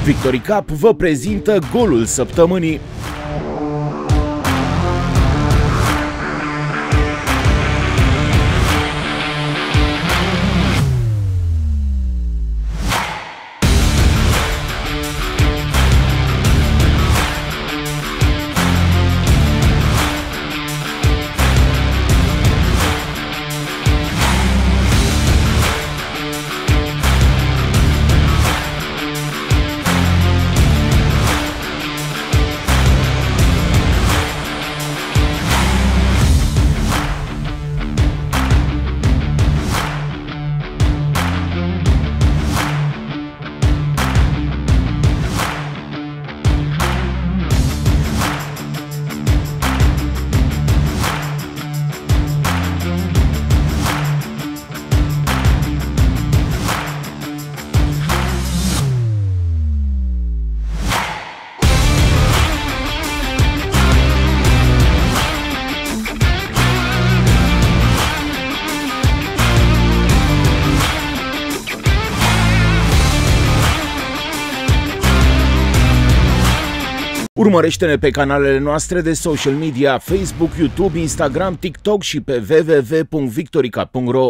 Victory Cup vă prezintă golul săptămânii. Urmărește-ne pe canalele noastre de social media, Facebook, YouTube, Instagram, TikTok și pe www.victoricup.ro.